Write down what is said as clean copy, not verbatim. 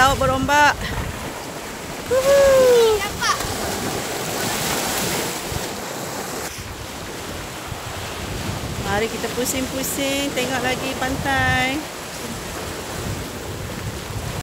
laut berombak. Nampak. Mari kita pusing-pusing tengok lagi pantai.